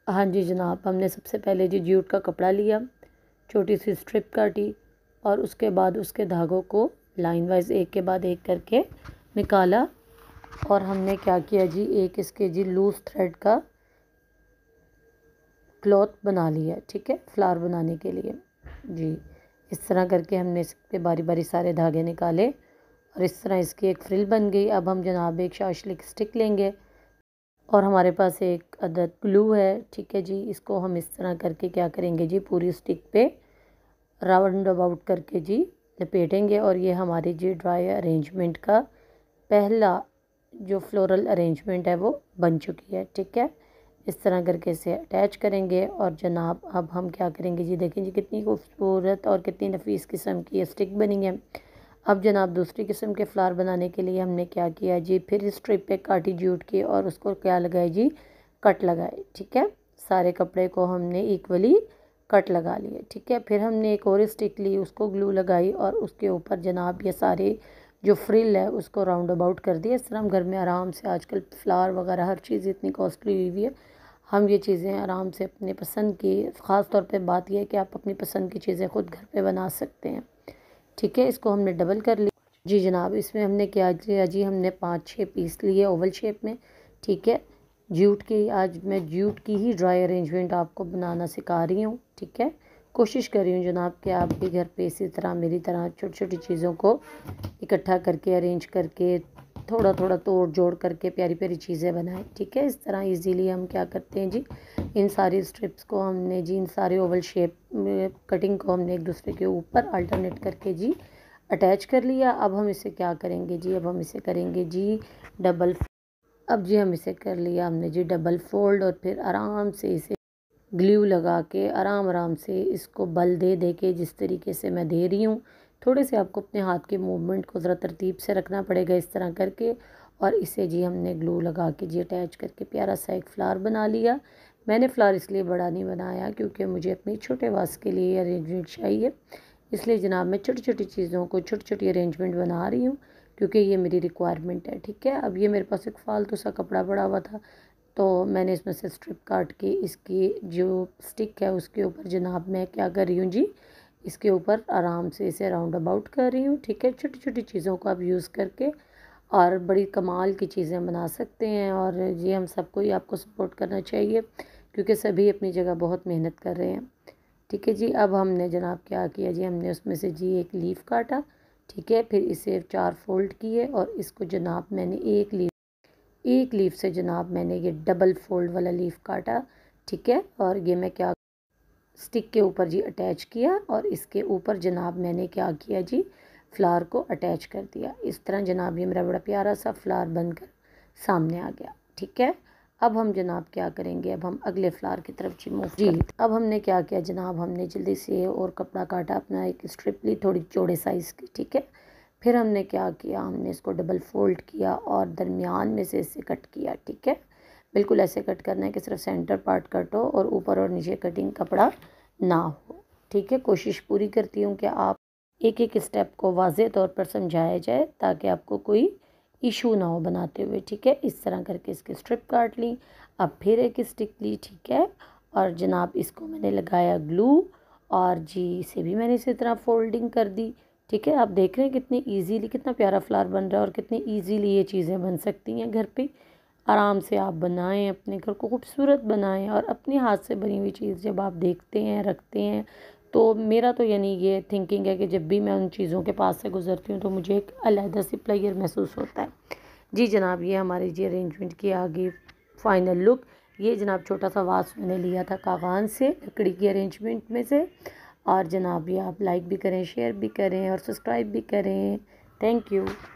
हाँ जी जनाब, हमने सबसे पहले जी जूट का कपड़ा लिया, छोटी सी स्ट्रिप काटी और उसके बाद उसके धागों को लाइन वाइज एक के बाद एक करके निकाला। और हमने क्या किया जी, एक इसके जी लूज़ थ्रेड का क्लॉथ बना लिया, ठीक है, फ्लावर बनाने के लिए जी। इस तरह करके हमने इस पे बारी बारी सारे धागे निकाले और इस तरह इसकी एक फ्रिल बन गई। अब हम जनाब एक शाशलिक स्टिक लेंगे और हमारे पास एक अदद ग्लू है, ठीक है जी। इसको हम इस तरह करके क्या करेंगे जी, पूरी स्टिक पे राउंड अबाउट करके जी लपेटेंगे और ये हमारी जी ड्राई अरेंजमेंट का पहला जो फ्लोरल अरेंजमेंट है वो बन चुकी है, ठीक है। इस तरह करके इसे अटैच करेंगे और जनाब अब हम क्या करेंगे जी, देखें जी कितनी खूबसूरत और कितनी नफीस किस्म की ये स्टिक बनी है। अब जनाब दूसरी किस्म के फ्लावर बनाने के लिए हमने क्या किया जी, फिर स्ट्रिप पे काटी जूट की और उसको क्या लगाए जी, कट लगाए, ठीक है। सारे कपड़े को हमने इक्वली कट लगा लिए, ठीक है। फिर हमने एक और स्टिक ली, उसको ग्लू लगाई और उसके ऊपर जनाब ये सारे जो फ्रिल है उसको राउंड अबाउट कर दिया। इस तरह हम घर में आराम से, आजकल फ्लावर वगैरह हर चीज़ इतनी कॉस्टली हुई हुई है, हम ये चीज़ें आराम से अपने पसंद की, ख़ास तौर पे बात यह है कि आप अपनी पसंद की चीज़ें ख़ुद घर पे बना सकते हैं, ठीक है। इसको हमने डबल कर लिया जी जनाब। इसमें हमने क्या किया जी, हमने 5-6 पीस लिए ओवल शेप में, ठीक है। जूट की, आज मैं जूट की ही ड्राई अरेंजमेंट आपको बनाना सिखा रही हूँ, ठीक है। कोशिश कर रही हूँ जनाब कि आप भी घर पे इसी तरह मेरी तरह छोटी छोटी चीज़ों को इकट्ठा करके अरेंज करके थोड़ा थोड़ा तोड़ जोड़ करके प्यारी प्यारी चीज़ें बनाएं, ठीक है। इस तरह इजीली हम क्या करते हैं जी, इन सारी स्ट्रिप्स को हमने जी, इन सारे ओवल शेप में कटिंग को हमने एक दूसरे के ऊपर अल्टरनेट करके जी अटैच कर लिया। अब हम इसे क्या करेंगे जी, अब हम इसे करेंगे जी डबल। अब जी हम इसे कर लिया हमने जी डबल फोल्ड और फिर आराम से इसे ग्लू लगा के आराम आराम से इसको बल दे दे के, जिस तरीके से मैं दे रही हूँ, थोड़े से आपको अपने हाथ के मूवमेंट को ज़रा तरतीब से रखना पड़ेगा इस तरह करके। और इसे जी हमने ग्लू लगा के जी अटैच करके प्यारा सा एक फ्लावर बना लिया। मैंने फ्लावर इसलिए बड़ा नहीं बनाया क्योंकि मुझे अपने छोटे वास के लिए अरेंजमेंट चाहिए, इसलिए जनाब मैं छोटी छोटी चीज़ों को छोटी छोटी अरेंजमेंट बना रही हूँ क्योंकि ये मेरी रिक्वायरमेंट है, ठीक है। अब ये मेरे पास एक फालतू सा कपड़ा पड़ा हुआ था तो मैंने इसमें से स्ट्रिप काट के इसकी जो स्टिक है उसके ऊपर जनाब मैं क्या कर रही हूँ जी, इसके ऊपर आराम से इसे राउंड अबाउट कर रही हूँ, ठीक है। छोटी छोटी चीज़ों को आप यूज़ करके और बड़ी कमाल की चीज़ें बना सकते हैं और ये हम सबको ही आपको सपोर्ट करना चाहिए क्योंकि सभी अपनी जगह बहुत मेहनत कर रहे हैं, ठीक है जी। अब हमने जनाब क्या किया जी, हमने उसमें से जी एक लीफ काटा, ठीक है। फिर इसे 4 फोल्ड किए और इसको जनाब मैंने एक लीफ से जनाब मैंने ये डबल फोल्ड वाला लीफ काटा, ठीक है। और ये मैं क्या स्टिक के ऊपर जी अटैच किया और इसके ऊपर जनाब मैंने क्या किया जी, फ्लावर को अटैच कर दिया। इस तरह जनाब ये मेरा बड़ा प्यारा सा फ्लावर बनकर सामने आ गया, ठीक है। अब हम जनाब क्या करेंगे, अब हम अगले फ्लावर की तरफ जी मूव जी। अब हमने क्या किया जनाब, हमने जल्दी से और कपड़ा काटा, अपना एक स्ट्रिप ली थोड़ी चौड़े साइज़ की, ठीक है। फिर हमने क्या किया, हमने इसको डबल फोल्ड किया और दरमियान में से इसे कट किया, ठीक है। बिल्कुल ऐसे कट करना है कि सिर्फ सेंटर पार्ट कट हो और ऊपर और नीचे कटिंग कपड़ा ना हो, ठीक है। कोशिश पूरी करती हूँ कि आप एक एक स्टेप को वाज़ेह तौर पर समझाया जाए ताकि आपको कोई इशू ना हो बनाते हुए, ठीक है। इस तरह करके इसकी स्ट्रिप काट ली। अब फिर एक स्टिक ली, ठीक है, और जनाब इसको मैंने लगाया ग्लू और जी इसे भी मैंने इसी तरह फोल्डिंग कर दी, ठीक है। आप देख रहे हैं कितनी इजीली कितना प्यारा फ्लावर बन रहा है और कितनी इजीली ये चीज़ें बन सकती हैं घर पे। आराम से आप बनाएं, अपने घर को खूबसूरत बनाएं और अपने हाथ से बनी हुई चीज़ जब आप देखते हैं, रखते हैं, तो मेरा तो यानी ये थिंकिंग है कि जब भी मैं उन चीज़ों के पास से गुजरती हूँ तो मुझे एक अलहदा सी प्लेयर महसूस होता है जी। जनाब ये हमारी जी अरेंजमेंट की आगे फाइनल लुक। ये जनाब छोटा सा वास मैंने लिया था कागान से, लकड़ी की अरेंजमेंट में से। और जनाब ये आप लाइक भी करें, शेयर भी करें और सब्सक्राइब भी करें। Thank you.